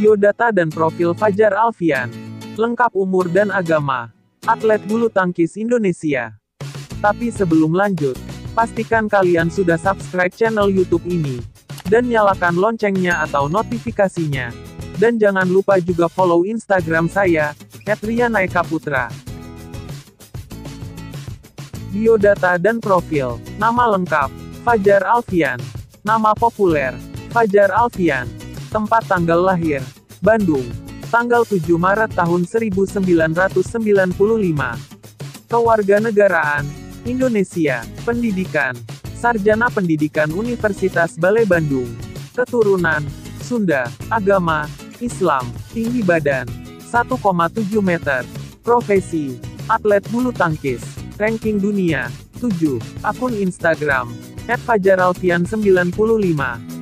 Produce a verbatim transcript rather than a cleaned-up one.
Biodata dan profil Fajar Alfian. Lengkap umur dan agama. Atlet bulu tangkis Indonesia. Tapi sebelum lanjut, pastikan kalian sudah subscribe channel YouTube ini. Dan nyalakan loncengnya atau notifikasinya. Dan jangan lupa juga follow Instagram saya, et rianaekaputra. Biodata dan profil. Nama lengkap, Fajar Alfian. Nama populer, Fajar Alfian. Tempat tanggal lahir, Bandung. Tanggal tujuh Maret tahun seribu sembilan ratus sembilan puluh lima. Kewarganegaraan, Indonesia. Pendidikan, Sarjana Pendidikan Universitas Balai Bandung. Keturunan, Sunda. Agama, Islam. Tinggi badan, satu koma tujuh meter. Profesi, atlet bulu tangkis. Ranking dunia, tujuh. Akun Instagram, et fajaralfian sembilan puluh lima.